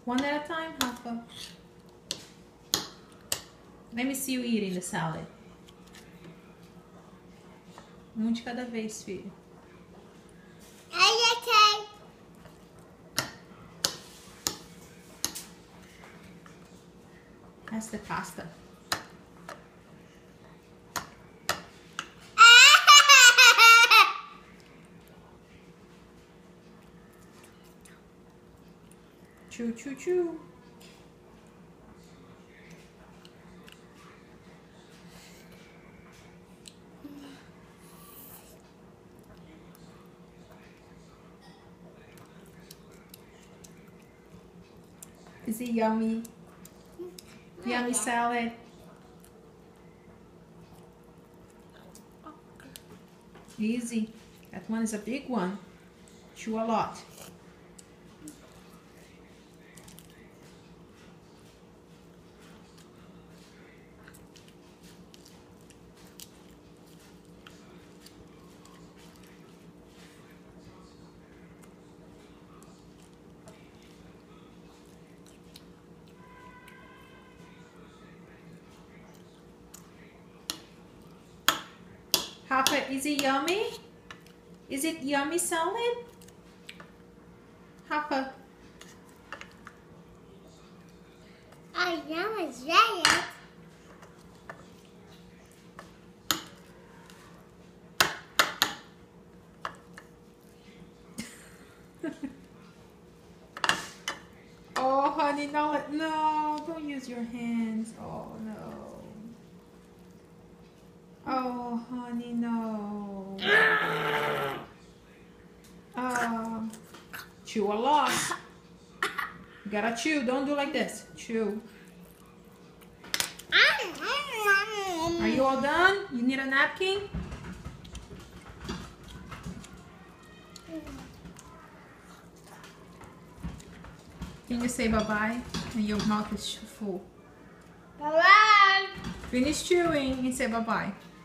One at a time, Rafa. Let me see you eating the salad. Um de cada vez, filho. Okay. That's the pasta. Chew, chew, chew. Is it yummy? Yummy salad. Easy. That one is a big one. Chew a lot. Rafa, is it yummy? Is it yummy salad? Rafa. I am a giant. Oh, honey, no, don't use your hands. Oh, no. Oh, honey, no. Chew a lot. You gotta chew. Don't do like this. Chew. Are you all done? You need a napkin? Can you say bye-bye? And your mouth is full. Bye-bye. Finish chewing and say bye-bye.